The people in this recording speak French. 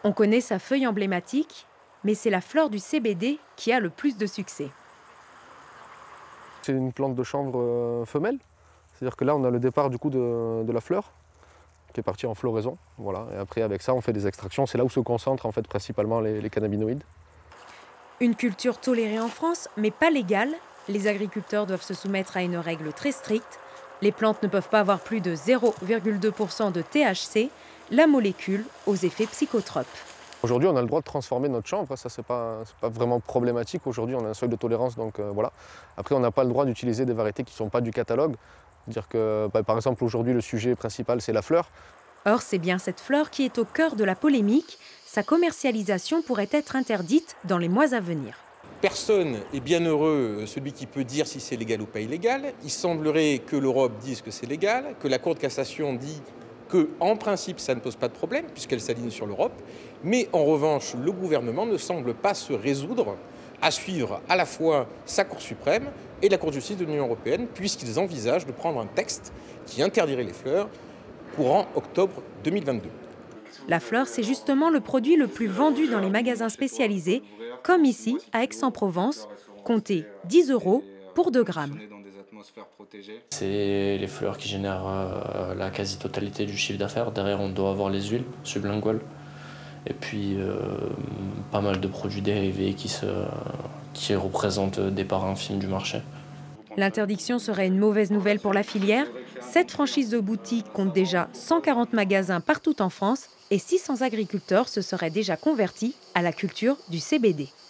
On connaît sa feuille emblématique, mais c'est la fleur du CBD qui a le plus de succès. C'est une plante de chanvre femelle, c'est-à-dire que là on a le départ du coup de la fleur qui est partie en floraison. Voilà. Et après avec ça on fait des extractions, c'est là où se concentrent en fait principalement les cannabinoïdes. Une culture tolérée en France, mais pas légale. Les agriculteurs doivent se soumettre à une règle très stricte. Les plantes ne peuvent pas avoir plus de 0,2% de THC, la molécule aux effets psychotropes. Aujourd'hui, on a le droit de transformer notre chanvre, ça c'est pas vraiment problématique. Aujourd'hui, on a un seuil de tolérance, donc voilà. Après, on n'a pas le droit d'utiliser des variétés qui ne sont pas du catalogue. Dire que, par exemple, aujourd'hui, le sujet principal, c'est la fleur. Or, c'est bien cette fleur qui est au cœur de la polémique. Sa commercialisation pourrait être interdite dans les mois à venir. Personne est bien heureux, celui qui peut dire si c'est légal ou pas illégal. Il semblerait que l'Europe dise que c'est légal, que la Cour de cassation dit qu'en principe, ça ne pose pas de problème, puisqu'elle s'aligne sur l'Europe. Mais en revanche, le gouvernement ne semble pas se résoudre à suivre à la fois sa Cour suprême et la Cour de justice de l'Union européenne, puisqu'ils envisagent de prendre un texte qui interdirait les fleurs courant octobre 2022. La fleur, c'est justement le produit le plus vendu dans les magasins spécialisés, comme ici, à Aix-en-Provence. Comptez 10 € pour 2 grammes. C'est les fleurs qui génèrent la quasi-totalité du chiffre d'affaires. Derrière, on doit avoir les huiles sublinguales. Et puis, pas mal de produits dérivés qui représentent des parts infimes du marché. L'interdiction serait une mauvaise nouvelle pour la filière. 7 franchises de boutiques comptent déjà 140 magasins partout en France et 600 agriculteurs se seraient déjà convertis à la culture du CBD.